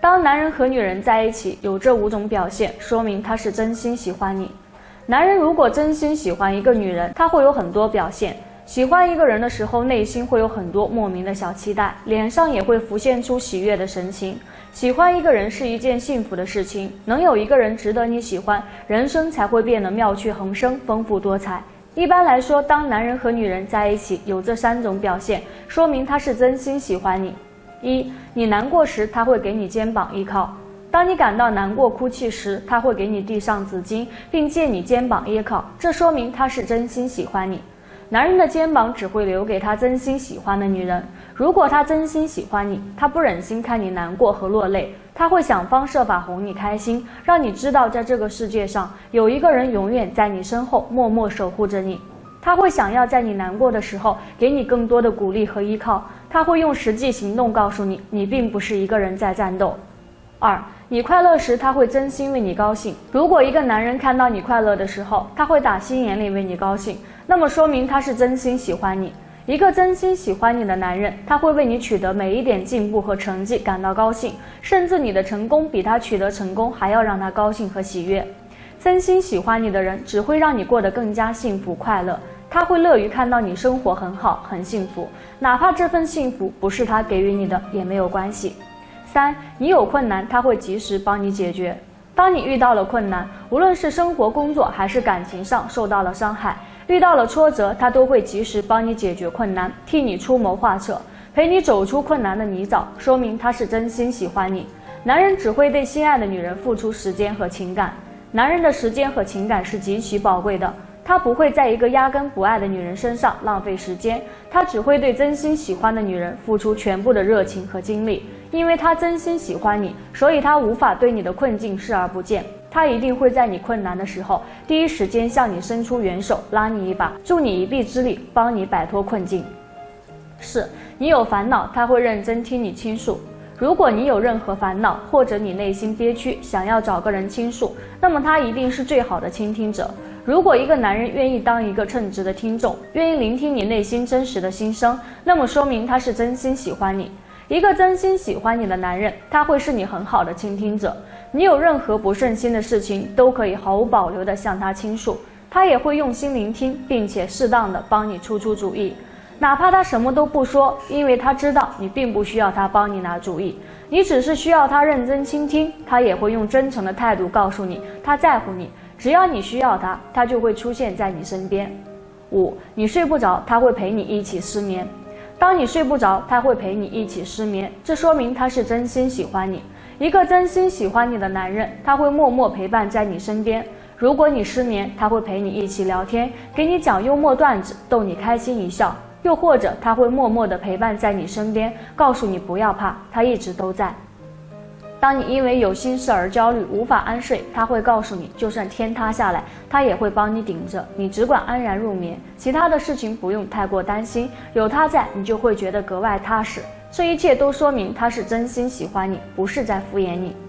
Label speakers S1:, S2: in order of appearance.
S1: 当男人和女人在一起有这5种表现，说明他是真心喜欢你。男人如果真心喜欢一个女人，他会有很多表现。喜欢一个人的时候，内心会有很多莫名的小期待，脸上也会浮现出喜悦的神情。喜欢一个人是一件幸福的事情，能有一个人值得你喜欢，人生才会变得妙趣横生、丰富多彩。一般来说，当男人和女人在一起有这3种表现，说明他是真心喜欢你。1. 你难过时，他会给你肩膀依靠。当你感到难过、哭泣时，他会给你递上纸巾，并借你肩膀依靠，这说明他是真心喜欢你。男人的肩膀只会留给他真心喜欢的女人。如果他真心喜欢你，他不忍心看你难过和落泪，他会想方设法哄你开心，让你知道在这个世界上有一个人永远在你身后默默守护着你。他会想要在你难过的时候给你更多的鼓励和依靠，他会用实际行动告诉你，你并不是一个人在战斗。2. 你快乐时，他会真心为你高兴。如果一个男人看到你快乐的时候，他会打心眼里为你高兴，那么说明他是真心喜欢你。一个真心喜欢你的男人，他会为你取得每一点进步和成绩感到高兴，甚至你的成功比他取得成功还要让他高兴和喜悦。真心喜欢你的人只会让你过得更加幸福快乐，他会乐于看到你生活很好很幸福，哪怕这份幸福不是他给予你的也没有关系。3. 你有困难，他会及时帮你解决。当你遇到了困难，无论是生活、工作还是感情上受到了伤害，遇到了挫折，他都会及时帮你解决困难，替你出谋划策，陪你走出困难的泥沼，说明他是真心喜欢你。男人只会对心爱的女人付出时间和情感，男人的时间和情感是极其宝贵的，他不会在一个压根不爱的女人身上浪费时间，他只会对真心喜欢的女人付出全部的热情和精力。因为他真心喜欢你，所以他无法对你的困境视而不见，他一定会在你困难的时候第一时间向你伸出援手，拉你一把，助你一臂之力，帮你摆脱困境。4. 你有烦恼，他会认真听你倾诉。如果你有任何烦恼，或者你内心憋屈，想要找个人倾诉，那么他一定是最好的倾听者。如果一个男人愿意当一个称职的听众，愿意聆听你内心真实的心声，那么说明他是真心喜欢你。一个真心喜欢你的男人，他会是你很好的倾听者，你有任何不顺心的事情都可以毫无保留地向他倾诉，他也会用心聆听，并且适当地帮你出主意，哪怕他什么都不说，因为他知道你并不需要他帮你拿主意，你只是需要他认真倾听，他也会用真诚的态度告诉你他在乎你，只要你需要他，他就会出现在你身边。5. 你睡不着，他会陪你一起失眠。当你睡不着，他会陪你一起失眠，这说明他是真心喜欢你。一个真心喜欢你的男人，他会默默陪伴在你身边。如果你失眠，他会陪你一起聊天，给你讲幽默段子，逗你开心一笑。又或者他会默默地陪伴在你身边，告诉你不要怕，他一直都在。当你因为有心事而焦虑，无法安睡，他会告诉你，就算天塌下来，他也会帮你顶着，你只管安然入眠，其他的事情不用太过担心，有他在，你就会觉得格外踏实。这一切都说明他是真心喜欢你，不是在敷衍你。